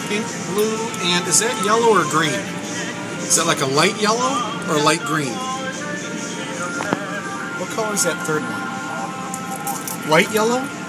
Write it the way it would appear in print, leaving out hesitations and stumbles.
pink, blue, and is that yellow or green? Is that like a light yellow or light green? What color is that third one? Light yellow?